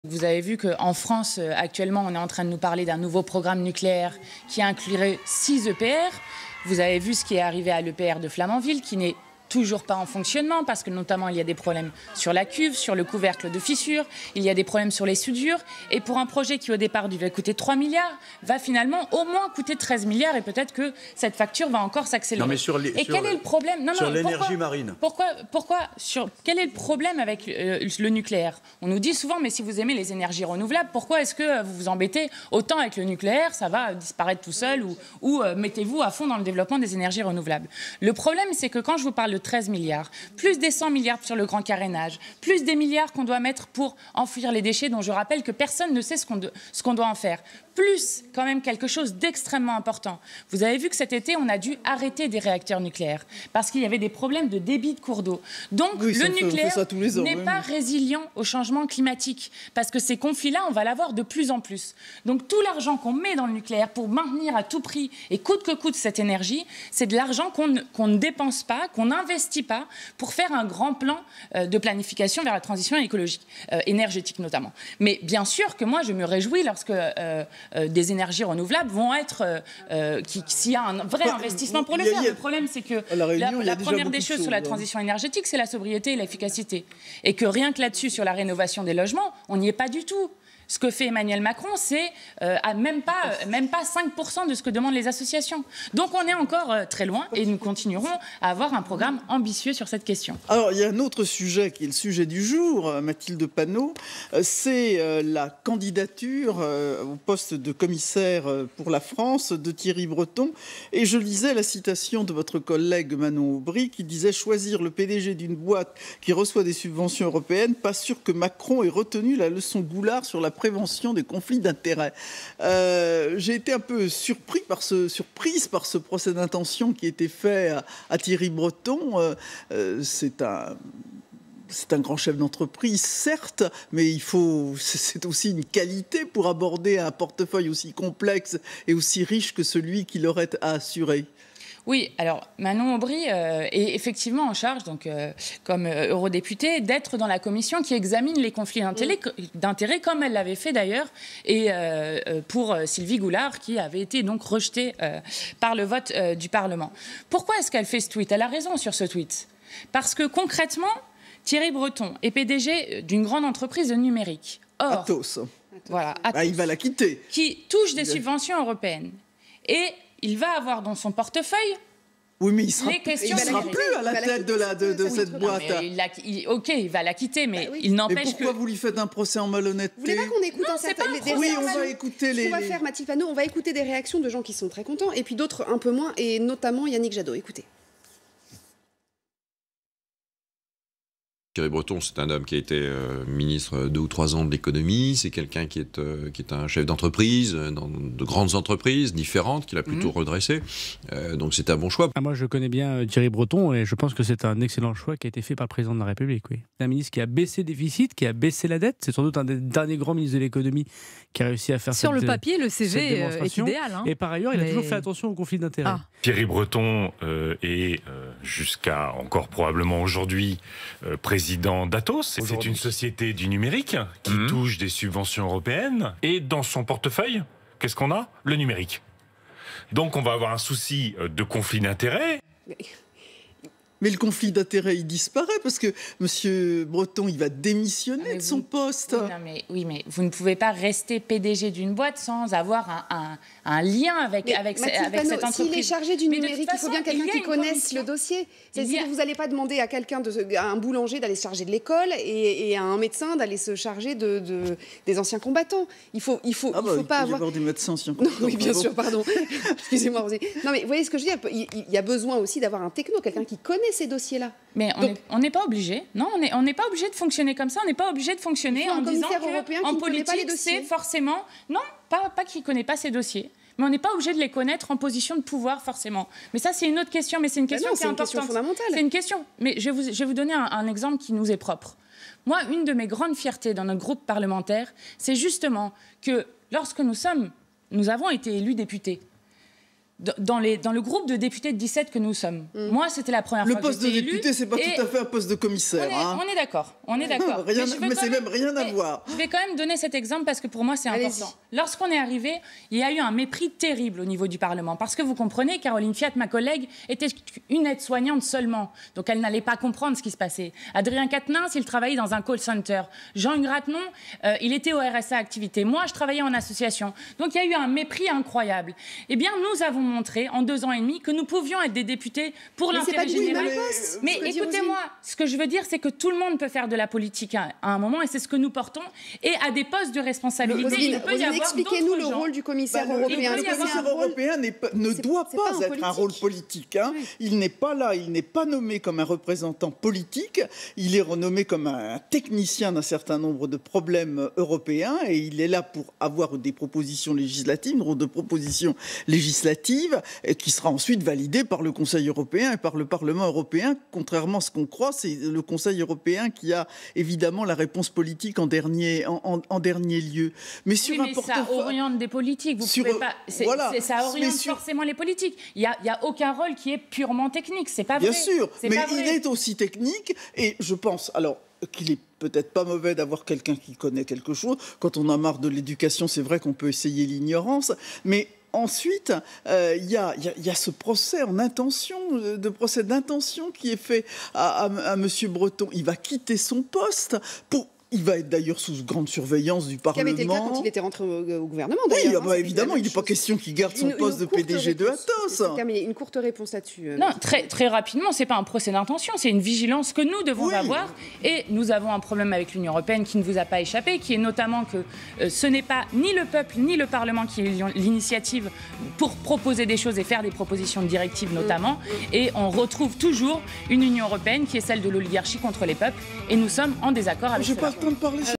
Vous avez vu qu'en France, actuellement, on est en train de nous parler d'un nouveau programme nucléaire qui inclurait 6 EPR. Vous avez vu ce qui est arrivé à l'EPR de Flamanville, qui n'est toujours pas en fonctionnement parce que notamment il y a des problèmes sur la cuve, sur le couvercle de fissure, il y a des problèmes sur les soudures et pour un projet qui au départ devait coûter 3 milliards va finalement au moins coûter 13 milliards et peut-être que cette facture va encore s'accélérer. Et quel est le problème? Sur l'énergie marine. Quel est le problème avec le nucléaire? On nous dit souvent mais si vous aimez les énergies renouvelables, pourquoi est-ce que vous vous embêtez autant avec le nucléaire? Ça va disparaître tout seul ou mettez-vous à fond dans le développement des énergies renouvelables. Le problème c'est que quand je vous parle de 13 milliards, plus des 100 milliards sur le grand carénage, plus des milliards qu'on doit mettre pour enfouir les déchets, dont je rappelle que personne ne sait ce qu'on doit en faire. Plus quand même quelque chose d'extrêmement important. Vous avez vu que cet été, on a dû arrêter des réacteurs nucléaires parce qu'il y avait des problèmes de débit de cours d'eau. Donc oui, le nucléaire n'est pas résilient au changement climatique parce que ces conflits-là, on va l'avoir de plus en plus. Donc tout l'argent qu'on met dans le nucléaire pour maintenir à tout prix et coûte que coûte cette énergie, c'est de l'argent qu'on ne dépense pas, qu'on n'investit pas pour faire un grand plan de planification vers la transition écologique, énergétique notamment. Mais bien sûr que moi, je me réjouis lorsque des énergies renouvelables vont être... s'il y a un vrai investissement pour le faire. Le problème, c'est que la première des choses sur la transition énergétique, c'est la sobriété et l'efficacité. Et que rien que là-dessus, sur la rénovation des logements, on n'y est pas du tout. Ce que fait Emmanuel Macron, c'est même pas 5% de ce que demandent les associations. Donc on est encore très loin et nous continuerons à avoir un programme ambitieux sur cette question. Alors il y a un autre sujet qui est le sujet du jour, Mathilde Panot, c'est la candidature au poste de commissaire pour la France de Thierry Breton. Et je lisais la citation de votre collègue Manon Aubry qui disait « Choisir le PDG d'une boîte qui reçoit des subventions européennes, pas sûr que Macron ait retenu la leçon Goulard sur la prévention des conflits d'intérêts ». J'ai été un peu surprise par ce procès d'intention qui a été fait à Thierry Breton. C'est un grand chef d'entreprise, certes, mais c'est aussi une qualité pour aborder un portefeuille aussi complexe et aussi riche que celui qu'il aurait à assurer. Oui, alors Manon Aubry est effectivement en charge, donc, comme eurodéputée, d'être dans la commission qui examine les conflits d'intérêts, comme elle l'avait fait d'ailleurs, et pour Sylvie Goulard, qui avait été donc rejetée par le vote du Parlement. Pourquoi est-ce qu'elle fait ce tweet? Elle a raison sur ce tweet. Parce que concrètement, Thierry Breton est PDG d'une grande entreprise de numérique. Or, Atos. Voilà, Atos, il va la quitter. Qui touche des subventions européennes. Et il va avoir dans son portefeuille oui, mais il sera plus à la tête de cette boîte. Il va la quitter, mais il n'empêche que... Mais pourquoi vous lui faites un procès en malhonnêteté? Vous voulez pas qu'on écoute Oui, on va écouter les... Ce qu'on va faire, Mathilde Panot, on va écouter des réactions de gens qui sont très contents, et puis d'autres un peu moins, et notamment Yannick Jadot. Écoutez. Thierry Breton, c'est un homme qui a été ministre 2 ou 3 ans de l'économie. C'est quelqu'un qui est un chef d'entreprise, dans de grandes entreprises différentes, qu'il a plutôt redressé. Donc c'est un bon choix. Moi, je connais bien Thierry Breton et je pense que c'est un excellent choix qui a été fait par le président de la République. Oui. C'est un ministre qui a baissé le déficit, qui a baissé la dette. C'est sans doute un des derniers grands ministres de l'économie qui a réussi à faire sur le papier, le CV est idéal. Hein. Et par ailleurs, il a toujours fait attention aux conflits d'intérêts. Thierry Breton est, jusqu'à encore probablement aujourd'hui, président d'Atos. C'est une société du numérique qui touche des subventions européennes. Et dans son portefeuille, qu'est-ce qu'on a? Le numérique. Donc on va avoir un souci de conflit d'intérêts. Mais le conflit d'intérêts, il disparaît parce que M. Breton, il va démissionner de son poste. Oui, mais vous ne pouvez pas rester PDG d'une boîte sans avoir un lien avec cette entreprise. S'il est chargé du numérique, il faut bien quelqu'un qui connaisse le dossier. C'est-à-dire que vous n'allez pas demander à à un boulanger d'aller se charger de l'école et à un médecin d'aller se charger des anciens combattants. Il faut pas avoir des médecins anciens combattants. Non, oui, bien sûr, pardon. Excusez-moi. Non, mais vous voyez ce que je veux dire? Il y a besoin aussi d'avoir un techno, quelqu'un qui connaît ces dossiers-là. Mais on n'est pas obligé. Non, on n'est pas obligé de fonctionner comme ça. On n'est pas obligé de fonctionner en disant qu'en politique, c'est forcément... Non, pas qu'il ne connaît pas ces dossiers. Mais on n'est pas obligé de les connaître en position de pouvoir, forcément. Mais ça, c'est une autre question. Mais c'est une question qui est importante. C'est une question fondamentale. C'est une question. Mais je vais vous donner un exemple qui nous est propre. Moi, une de mes grandes fiertés dans notre groupe parlementaire, c'est justement que lorsque nous avons été élus députés, dans le groupe de députés de 17 que nous sommes. Moi, c'était la première fois que j'étais élue. Le poste de député, c'est pas tout à fait un poste de commissaire. On est d'accord. On est d'accord. Mais c'est même rien à voir. Je vais quand même donner cet exemple parce que pour moi, c'est important. Lorsqu'on est arrivé, il y a eu un mépris terrible au niveau du Parlement. Parce que vous comprenez, Caroline Fiat, ma collègue, était une aide-soignante seulement. Donc elle n'allait pas comprendre ce qui se passait. Adrien Quatennens, il travaillait dans un call center. Jean-Hugues Ratenon, il était au RSA Activité. Moi, je travaillais en association. Donc il y a eu un mépris incroyable. Eh bien, nous avons montré en 2 ans et demi que nous pouvions être des députés pour l'intérêt général. Mais écoutez-moi, ce que je veux dire, c'est que tout le monde peut faire de la politique à un moment, et c'est ce que nous portons, et à des postes de responsabilité. Expliquez-nous le rôle du commissaire européen. Le commissaire européen ne doit pas être un rôle politique. Il n'est pas là, il n'est pas nommé comme un représentant politique, il est renommé comme un technicien d'un certain nombre de problèmes européens, et il est là pour avoir des propositions législatives, de propositions législatives qui sera ensuite validée par le Conseil européen et par le Parlement européen. Contrairement à ce qu'on croit, c'est le Conseil européen qui a évidemment la réponse politique en dernier lieu. Mais ça oriente des politiques. Vous pouvez pas. Ça oriente forcément les politiques. Il y a aucun rôle qui est purement technique. C'est pas vrai. Bien sûr, mais il est aussi technique, et je pense qu'il est peut-être pas mauvais d'avoir quelqu'un qui connaît quelque chose. Quand on a marre de l'éducation, c'est vrai qu'on peut essayer l'ignorance, mais ensuite, il y a ce procès d'intention qui est fait à M. Breton. Il va quitter son poste Il va être d'ailleurs sous grande surveillance du Parlement. Ce qui avait été le cas quand il était rentré au gouvernement, d'ailleurs. Oui, évidemment, il n'est pas question qu'il garde son poste de PDG de Atos. Une courte réponse là-dessus. Non, très rapidement, ce n'est pas un procès d'intention, c'est une vigilance que nous devons avoir. Et nous avons un problème avec l'Union européenne qui ne vous a pas échappé, qui est notamment que ce n'est pas ni le peuple ni le Parlement qui ont l'initiative pour proposer des choses et faire des propositions de directives notamment. Et on retrouve toujours une Union européenne qui est celle de l'oligarchie contre les peuples. Et nous sommes en désaccord avec cela. Temps de parler.